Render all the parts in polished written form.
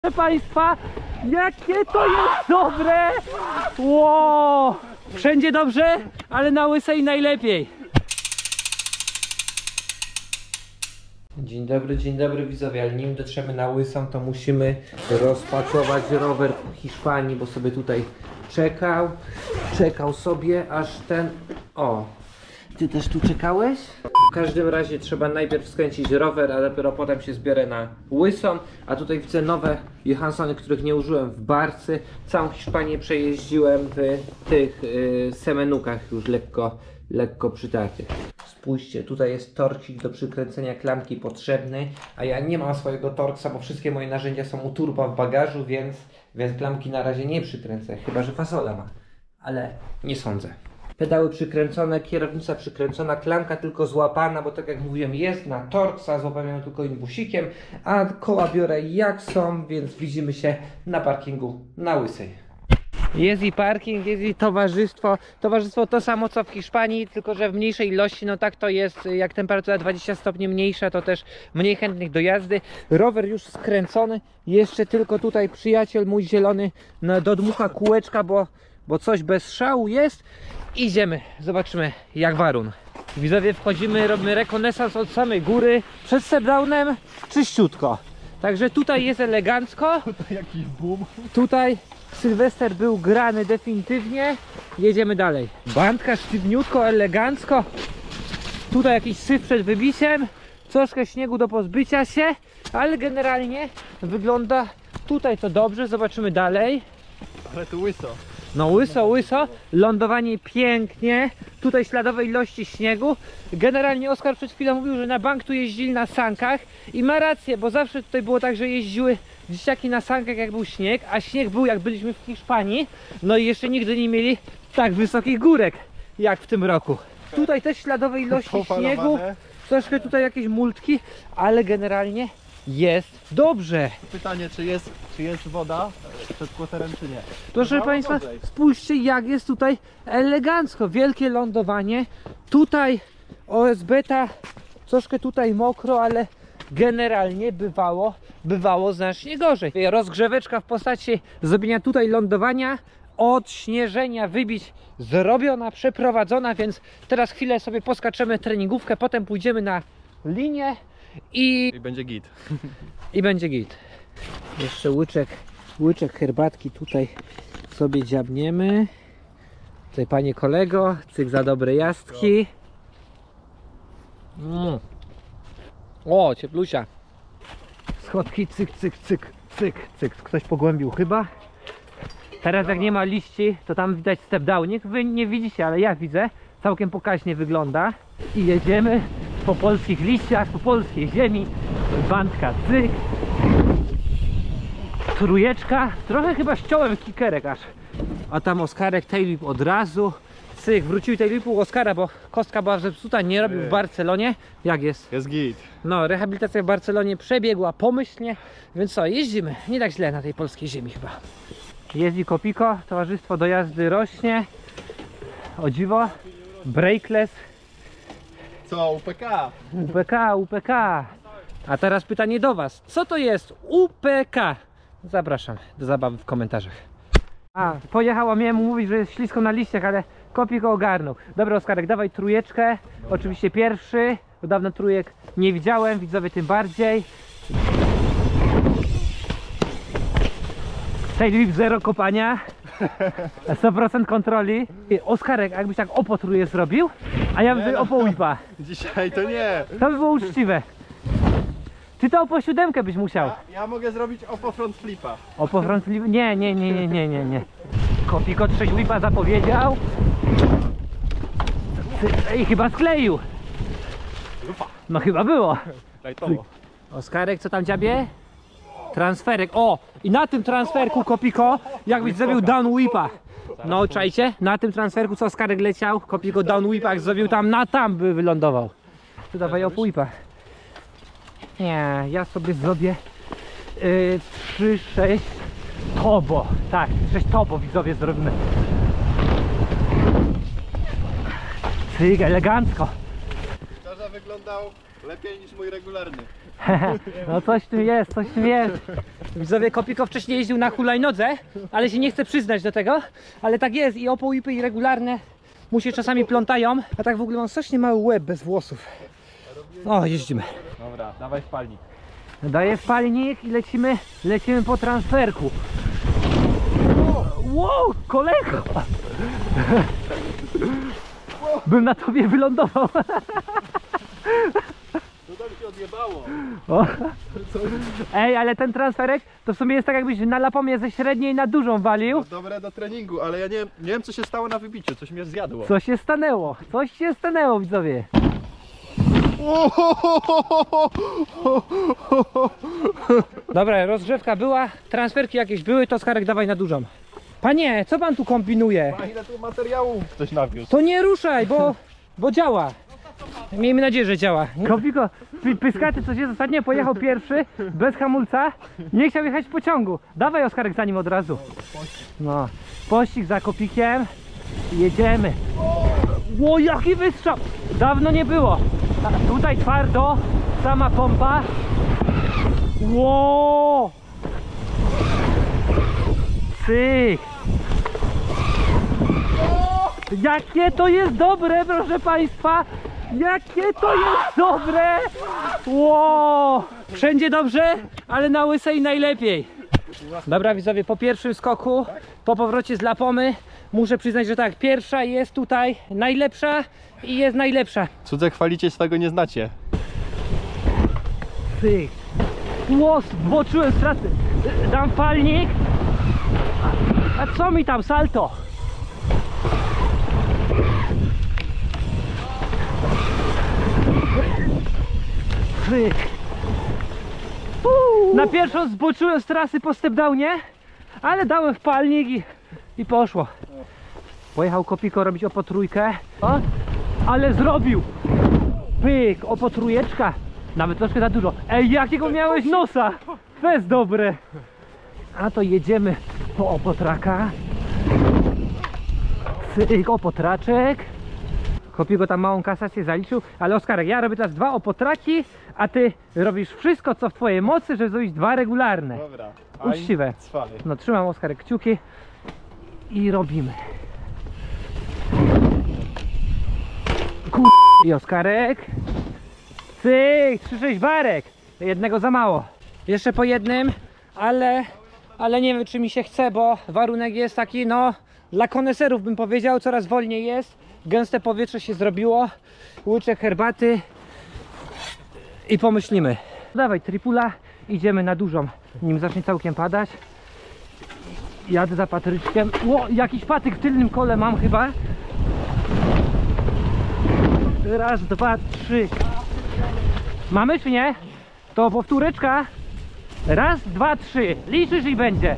Proszę Państwa, jakie to jest dobre! Wow! Wszędzie dobrze, ale na łysej najlepiej. Dzień dobry widzowie, ale nim dotrzemy na łysą, to musimy rozpakować rower po Hiszpanii, bo sobie tutaj czekał sobie aż ten... O! Ty też tu czekałeś? W każdym razie trzeba najpierw skręcić rower, a dopiero potem się zbiorę na łysą. A tutaj widzę nowe Johanssony, których nie użyłem w Barcy. Całą Hiszpanię przejeździłem w tych semenukach już lekko przytartych. Spójrzcie, tutaj jest torksik do przykręcenia klamki potrzebny, a ja nie mam swojego torksa, bo wszystkie moje narzędzia są u turba w bagażu, więc klamki na razie nie przykręcę, chyba że fasola ma, ale nie sądzę. Pedały przykręcone, kierownica przykręcona, klamka tylko złapana, bo tak jak mówiłem, jest na torksa, złapałem ją tylko imbusikiem, a koła biorę jak są, więc widzimy się na parkingu na Łysej. Jest i parking, jest i towarzystwo. Towarzystwo to samo co w Hiszpanii, tylko że w mniejszej ilości. No tak to jest, jak temperatura 20 stopni mniejsza, to też mniej chętnych do jazdy. Rower już skręcony, jeszcze tylko tutaj przyjaciel mój zielony dodmucha kółeczka, bo coś bez szału jest. Idziemy, zobaczymy jak warun. Widzowie, wchodzimy, robimy rekonesans od samej góry. Przed stepdownem czyściutko. Także tutaj jest elegancko. Tutaj jakiś boom. Tutaj Sylwester był grany definitywnie. Jedziemy dalej. Bandka sztywniutko, elegancko. Tutaj jakiś syf przed wybiciem. Troszkę śniegu do pozbycia się. Ale generalnie wygląda tutaj to dobrze. Zobaczymy dalej. Ale tu łyso. No łyso, lądowanie pięknie, tutaj śladowe ilości śniegu. Generalnie Oskar przed chwilą mówił, że na bank tu jeździli na sankach i ma rację, bo zawsze tutaj było tak, że jeździły dzieciaki na sankach jak był śnieg, a śnieg był jak byliśmy w Hiszpanii, no i jeszcze nigdy nie mieli tak wysokich górek jak w tym roku. Tutaj też śladowe ilości śniegu, troszkę tutaj jakieś multki, ale generalnie jest dobrze. Pytanie, czy jest woda przed kłoterem, czy nie? Proszę Państwa, spójrzcie jak jest tutaj elegancko, wielkie lądowanie. Tutaj OSB-ta, troszkę tutaj mokro, ale generalnie bywało znacznie gorzej. Rozgrzeweczka w postaci zrobienia tutaj lądowania, odśnieżenia, wybić zrobiona, przeprowadzona, więc teraz chwilę sobie poskaczemy treningówkę, potem pójdziemy na linię i będzie git. I będzie git. Jeszcze łyczek herbatki tutaj sobie dziabniemy. Tutaj panie kolego, cyk za dobre jazdki. O, cieplusia. Schodki, cyk, cyk, cyk, cyk, cyk. Ktoś pogłębił chyba. Teraz jak nie ma liści, to tam widać step downik. Wy nie widzicie, ale ja widzę. Całkiem pokaźnie wygląda. I jedziemy po polskich liściach, po polskiej ziemi. Bandka, cyk. Trójeczka. Trochę chyba ściąłem kikerek aż. A tam Oskarek, tailwhip od razu. Cyk, wrócił tailwhip u Oskara, bo kostka była zepsuta, nie robił w Barcelonie. Jak jest? Jest git. No, rehabilitacja w Barcelonie przebiegła pomyślnie. Więc co, jeździmy. Nie tak źle na tej polskiej ziemi chyba. Jeździ Kopiko, towarzystwo do jazdy rośnie. O dziwo. Brakeless. Co, UPK? UPK. A teraz pytanie do Was. Co to jest UPK? Zapraszam do zabawy w komentarzach. Pojechała, miałem mówić, że jest ślisko na liściach, ale Kopiko ogarnął. Dobra Oskarek, dawaj trójeczkę. Dobra. Oczywiście pierwszy, bo dawno trójek nie widziałem, widzowie tym bardziej. Tailwhip, zero kopania. 100% kontroli. Oskarek, jakbyś tak opo trójkę zrobił, a ja bym sobie opo whipa. Dzisiaj to nie. To by było uczciwe. Ty to opo siódemkę byś musiał. Ja mogę zrobić opo front flipa. Opo front flip? Nie. Kopiko 6 whipa zapowiedział. I chyba skleił. No chyba było. Oskarek, co tam dziabie? Transferek. O! I na tym transferku Kopiko, jakbyś zrobił down whipa. No czajcie, na tym transferku co Oskarek leciał, Kopiko down whipa, jak zrobił tam by wylądował. Tu dawaj op whipa. Nie, ja sobie zrobię 3-6 tobo. Tak, 6 tobo widzowie zrobimy. Cyk, elegancko. Szczerze wyglądał Lepiej niż mój regularny. No coś w tym jest, coś w tym jest. Widzowie, Kopiko wcześniej jeździł na hulajnodze, ale się nie chce przyznać do tego. Ale tak jest i opołipy i regularne mu się czasami plątają. A tak w ogóle mam strasznie mały łeb bez włosów. O, jeździmy. Dobra, dawaj spalnik. Daję spalnik i lecimy po transferku. Wow, kolego! Bym na tobie wylądował. To tam się odjebało. O. Ej, ale ten transferek to w sumie jest tak, jakbyś na lapomie ze średniej na dużą walił. Dobre do treningu, ale ja nie wiem co się stało na wybiciu, coś mnie zjadło. Co się stanęło? Coś się stanęło, widzowie. Dobra, rozgrzewka była, transferki jakieś były, to Oskarek dawaj na dużą. Panie, co pan tu kombinuje? A ile tu materiału ktoś nawiózł? To nie ruszaj, bo działa. Miejmy nadzieję, że działa. Kopiko, pyskaty coś jest ostatnio, pojechał pierwszy, bez hamulca, nie chciał jechać w pociągu. Dawaj Oskarek za nim od razu. No, pościg za Kopikiem, jedziemy. Ło, jaki wystrzał! Dawno nie było. A tutaj twardo, sama pompa. Ło! Cyk! Jakie to jest dobre, proszę państwa! Jakie to jest dobre! Ło! Wszędzie dobrze, ale na łysej najlepiej. Dobra widzowie, po pierwszym skoku, po powrocie z Lapomy, muszę przyznać, że tak, pierwsza jest tutaj najlepsza i jest najlepsza. Cudze chwalicie, swego nie znacie. Cyk! Ło, zboczyłem straty. Dam palnik. A co mi tam, salto? Cyk. Na pierwszą zboczyłem z trasy po stepdownie, ale dałem w palnik i poszło. Pojechał Kopiko robić opotrójkę, ale zrobił. Pyk, opotrójeczka. Nawet troszkę za dużo. Ej, jakiego miałeś nosa? To jest dobre. A to jedziemy po opotraka. Cyk, opotraczek. Kopiko tam małą kasację zaliczył, ale Oskarek, ja robię teraz 2 opotraki, a ty robisz wszystko co w twojej mocy, żeby zrobić 2 regularne. Dobra. Uczciwe. Cwany. No trzymam Oskarek kciuki i robimy. I Oskarek. Cyk, 3-6 barek. Jednego za mało. Jeszcze po jednym, ale nie wiem czy mi się chce, bo warunek jest taki, no dla koneserów bym powiedział, coraz wolniej jest. Gęste powietrze się zrobiło. Łyczek herbaty i pomyślimy. Dawaj tripula, idziemy na dużą, nim zacznie całkiem padać. Jadę za Patryczkiem. Ło, jakiś patyk w tylnym kole mam chyba. Raz, 2, 3. Mamy czy nie? To powtóreczka. Raz, 2, 3. Liczysz i będzie.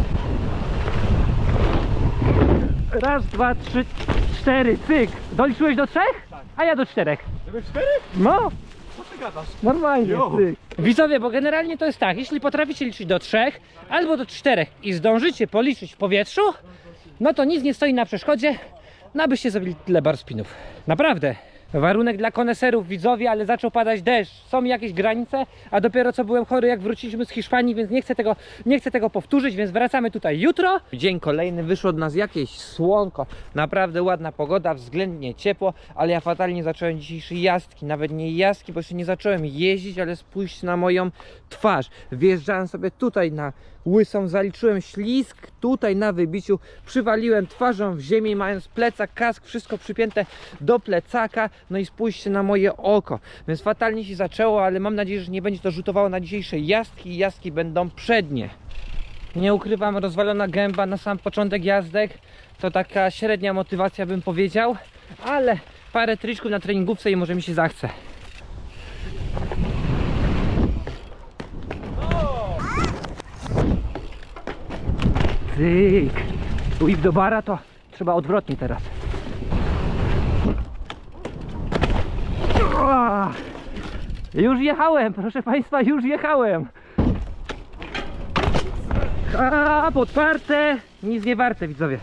Raz, 2, 3, 4. Cyk. Doliczyłeś do 3? A ja do 4. Żeby 4? No. Co ty gadasz? Normalnie. Jo. Cyk. Widzowie, bo generalnie to jest tak. Jeśli potraficie liczyć do 3 albo do 4 i zdążycie policzyć w powietrzu, no to nic nie stoi na przeszkodzie, no abyście zrobili tyle bar spinów. Naprawdę. Warunek dla koneserów, widzowie, ale zaczął padać deszcz. Są jakieś granice, a dopiero co byłem chory, jak wróciliśmy z Hiszpanii, więc nie chcę tego powtórzyć, więc wracamy tutaj jutro. Dzień kolejny, wyszło od nas jakieś słonko, naprawdę ładna pogoda, względnie ciepło, ale ja fatalnie zacząłem dzisiejsze jazdki, nawet nie jazdki, bo jeszcze nie zacząłem jeździć, ale spójrzcie na moją twarz. Wjeżdżałem sobie tutaj na łysą, zaliczyłem ślizg, tutaj na wybiciu przywaliłem twarzą w ziemię, mając plecak, kask, wszystko przypięte do plecaka. No i spójrzcie na moje oko, więc fatalnie się zaczęło, ale mam nadzieję, że nie będzie to rzutowało na dzisiejsze jazdki. Jazdki będą przednie. Nie ukrywam, rozwalona gęba na sam początek jazdek to taka średnia motywacja, bym powiedział, ale parę triczków na treningówce i może mi się zachce. Cyk. Whip do bara to trzeba odwrotnie teraz. Już jechałem, proszę państwa, już jechałem. A, podparte, nic nie warte, widzowie.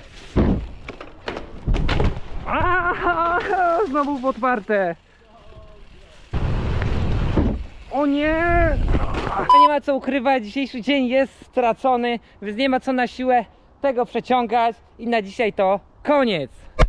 A, znowu podparte. O nie! Nie ma co ukrywać, dzisiejszy dzień jest stracony, więc nie ma co na siłę tego przeciągać i na dzisiaj to koniec.